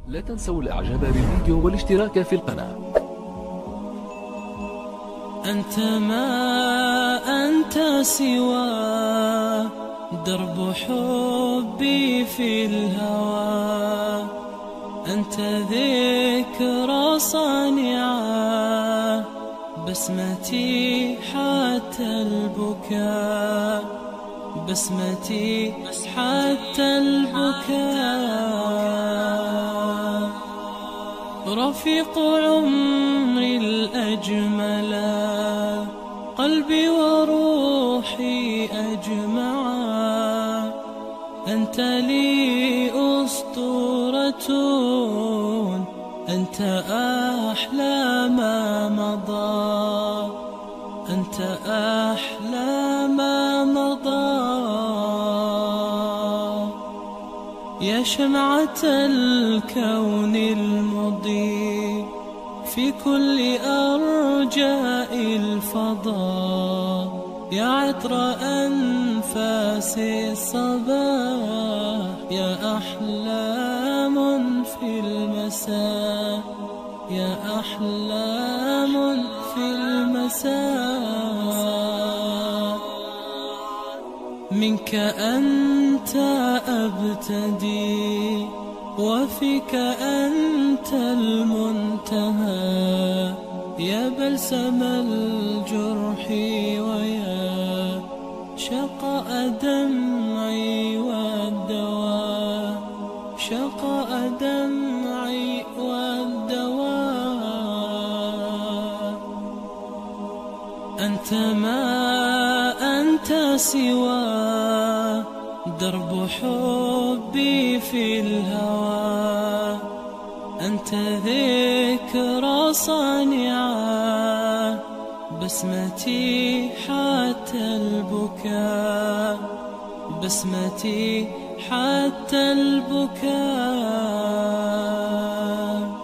لا تنسوا الاعجاب بالفيديو والاشتراك في القناة. أنت ما أنت سوى درب حبي في الهوى، أنت ذكرى صانعة بسمتي حتى البكاء، بسمتي حتى البكاء. رفيق عمري الأجملا، قلبي وروحي أجمعا، أنت لي أسطورة، أنت أحلى ما مضى، أنت أحلى ما مضى. يا شمعة الكون المضيء في كل أرجاء الفضاء، يا عطر أنفاس الصباح، يا أحلام في المساء، يا أحلام في المساء. منك أنت أبتدي وفيك أنت المنتهى، يا بلسم الجرح ويا شقاء دمعي والدواء، شقاء دمعي والدواء. أنت ما أنت سوى درب حبي في الهوى، أنت ذكرى صانعة بسمتي حتى البكاء، بسمتي حتى البكاء.